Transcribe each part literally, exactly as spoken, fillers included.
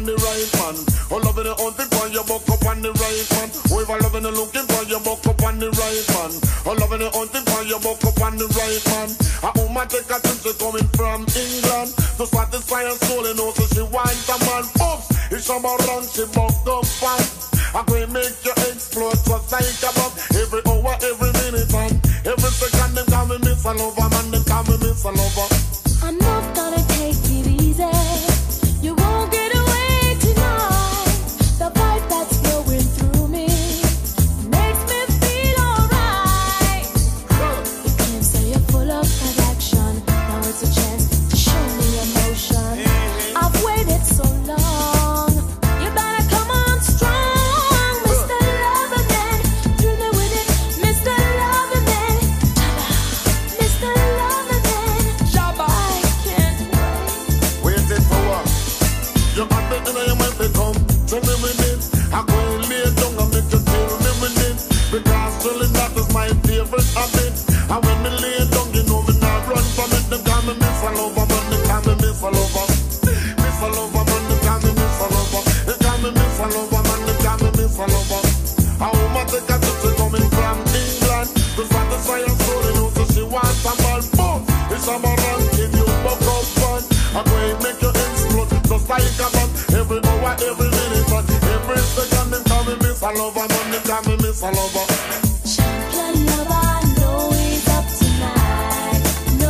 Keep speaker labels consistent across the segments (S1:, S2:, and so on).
S1: the right man. Oh, loving the hunting for your buck up on the right man. Oh, if I loving the looking for your buck up on the right man. Oh, loving the hunting for your buck up on the right man. A woman take a trip, she coming from England to satisfy her soul, and also she wants a man. Oops, it's some around, she buck up fast. I can make you explode just like a bomb. Every hour, every minute, and every second, them call me Miss a Lover, man, them call me Miss a Lover.
S2: I'm not gonna take it easy. You won't get away tonight. The vibe that's flowing through me makes me feel alright. You can't say you're full of attraction. Now it's a chance to show me emotion. I've waited so long. You better come on strong, Mister Loverman. Do me with it, Mister Loverman. Mister Loverman. I can't wait.
S1: Waiting for what? You got me in your mind to come. Tell me with it. I go and lay down and make you tell me with it. Because really that is my favorite habit. And when me lay down, you know me not run from it. Them call me Miss a Lover, man. They call me Miss a Lover. Miss a Lover, man. They call me Miss a Lover. They call me Miss a Lover, man. They call me Miss a Lover. A woman take a trip, she coming from England to satisfy her soul, and also she wants a man. Boom! It's a man in you buck up fun. I'm going to make you explode just like a bomb. Every hour, every minute, and every second, them call me Miss a Lover, man. They call me Miss a Lover.
S2: Champion lover, no, he's up tonight. No,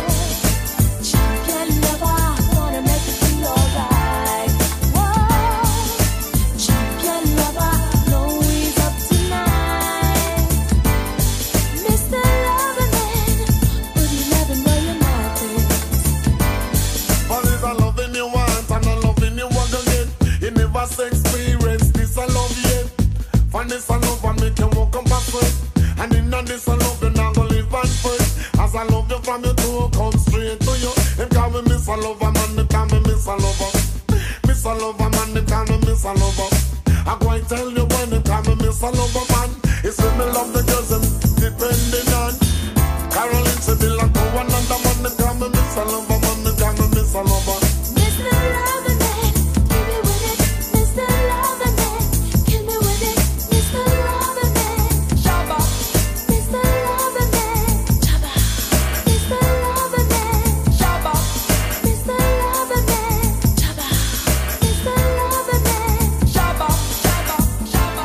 S2: champion lover, wanna make you feel alright. Whoa, champion lover, no, he's up tonight. Mister Loverman, but you never know your methods.
S1: But it's a loving you want and a loving you want again. You never experience this a love yet. Find this a love and make you walk up backward. And in this a love you not gonna live and first. As I love you from your toe, come straight to you. Them call me Miss a Lover, man, they call me Miss a Lover. Miss a Lover, man, they call me Miss a Lover. I go and tell you when they call me Miss a Lover, man. It's when me love the girls them depending on Caroline, she be like oh another man. They call me Miss a Lover, man, they call me Miss a Lover.
S2: Mister Loverman, give me with it. Mister Loverman, kill me with it. Mister Loverman, Shabba. Mister Loverman, Shabba. Mister Loverman, Shabba. Mister Loverman, Shabba. Mister Loverman, Shabba. Shabba, Shabba.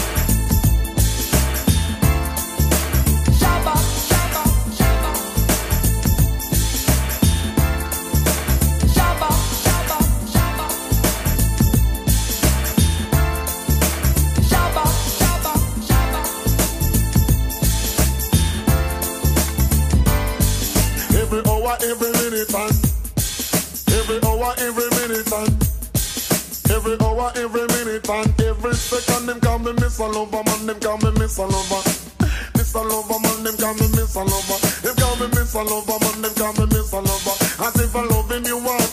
S2: Shabba, Shabba, Shabba. Shabba, Shabba, Shabba. Shabba, Shabba, Shabba.
S1: Every hour, every minute, and every hour, every minute, and every hour, every minute, and every second, them call me Miss a Lover, man. Them call me Miss a Lover. Miss a Lover, man. Them call me Miss a Lover. Them call me Miss a Lover, man. Them call me Miss a Lover. As if I loving you want.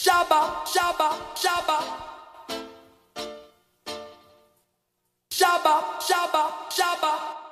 S2: Shabba, shabba, shabba. Shabba, shabba, shabba.